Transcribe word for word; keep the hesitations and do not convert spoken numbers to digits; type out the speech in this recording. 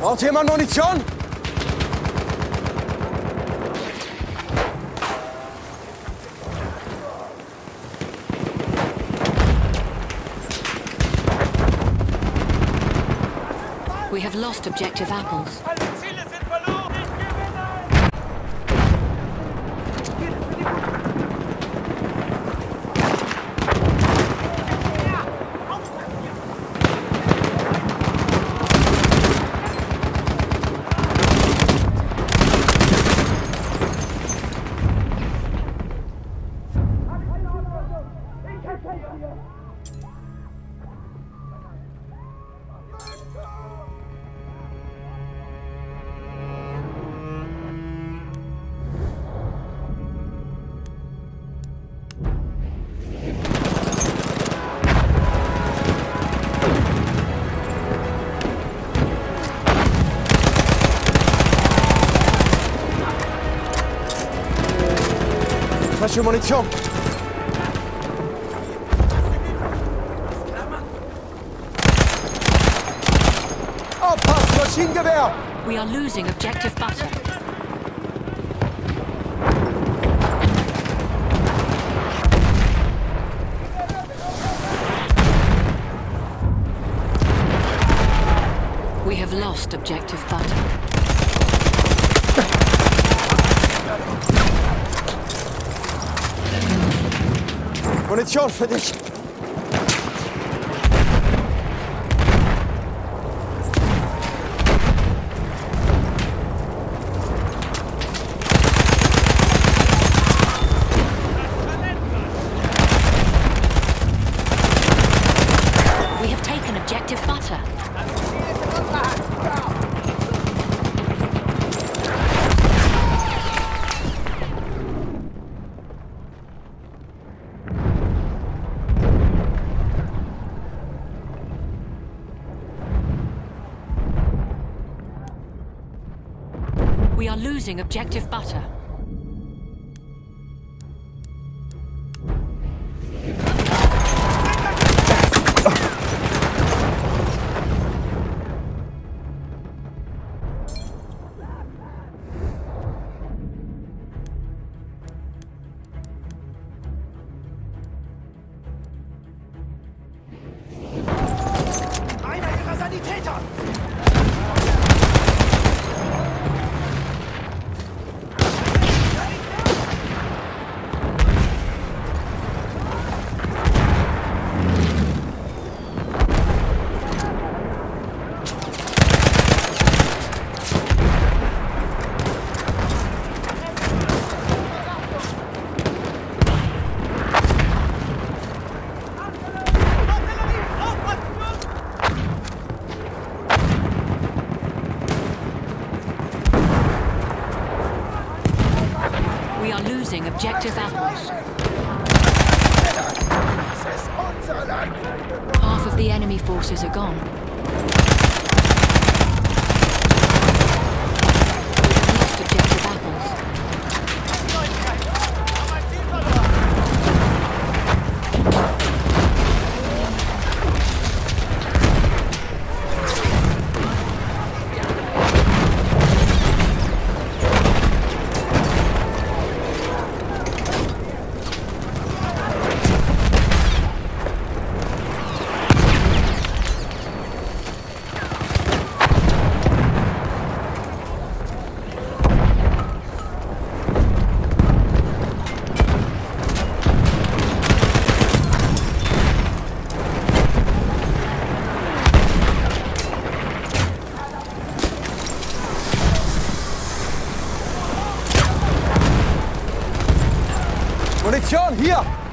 Braucht jemand Munition? We have lost objective apples. Alle Ziele sind verloren! Ich gewinne! Falsche Munition! Aufpassen, Maschinengewehr! We are losing objective butter. We have lost objective butter. Munition für dich! We have taken objective butter. We are losing objective butter. Einer ihrer Sanitäter! We are losing objective apples. Half of the enemy forces are gone. We have lost objective apples. Munition, hier!